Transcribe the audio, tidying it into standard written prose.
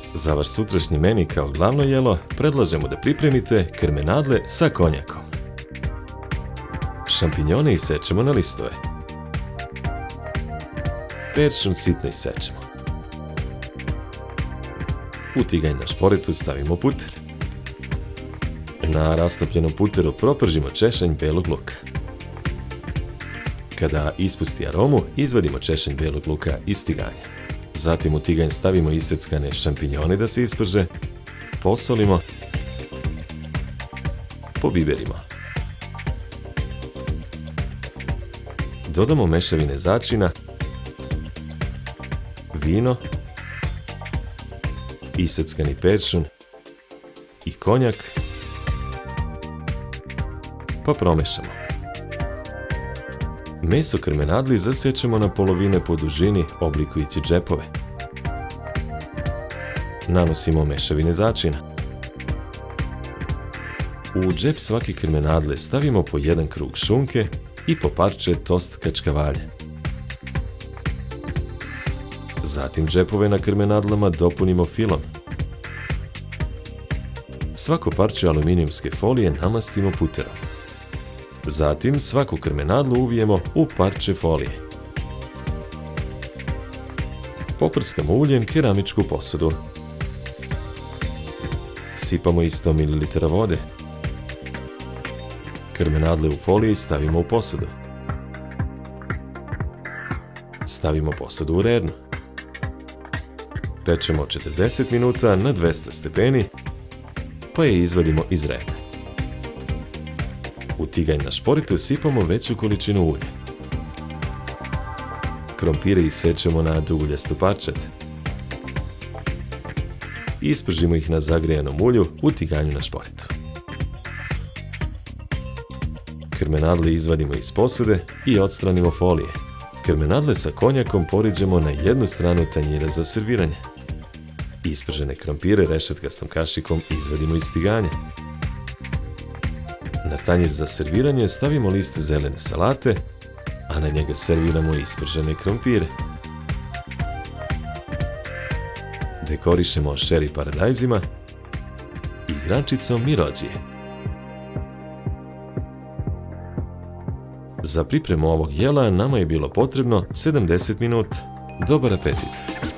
Za vaš sutrašnji meni kao glavno jelo predlažemo da pripremite krmenadle sa konjakom. Šampinjone isečemo na listove. Peršun sitno isečemo. U tiganj na šporetu stavimo puter. Na rastopljenom puteru propržimo češanj belog luka. Kada ispusti aromu, izvadimo češanj belog luka iz tiganja. Zatim u tiganj stavimo iseckane šampinjone da se isprže, posolimo, pobiberimo. Dodamo mešavine začina, vino, iseckani peršun i konjak, pa promešamo. Meso krmenadli zasečemo na polovine po dužini, oblikujući džepove. Nanosimo mešavine začina. U džep svake krmenadle stavimo po jedan krug šunke i po parče tost kačkavalje. Zatim džepove na krmenadlama dopunimo filom. Svako parče aluminijumske folije namastimo puterom. Zatim svaku krmenadlu uvijemo u parče folije. Poprskamo uljem keramičku posudu. Sipamo i 100 ml vode. Krmenadle u foliji stavimo u posudu. Stavimo posudu u rednu. Pečemo 40 minuta na 200 stepeni, pa je izvadimo iz redne. U tiganj na šporetu sipamo veću količinu ulja. Krompire isečemo na duguljastu parčad. Ispržimo ih na zagrijanom ulju u tiganju na šporetu. Krmenadle izvadimo iz posude i odstranimo folije. Krmenadle sa konjakom poriđemo na jednu stranu tanjira za serviranje. Ispržene krompire rešetkastom kašikom izvadimo iz tiganja. Na tanjir za serviranje stavimo list zelene salate, a na njega serviramo ispržene krompire. Dekorišemo šeri paradajzima i grančicom mirođije. Za pripremu ovog jela nama je bilo potrebno 70 minuta. Dobar apetit!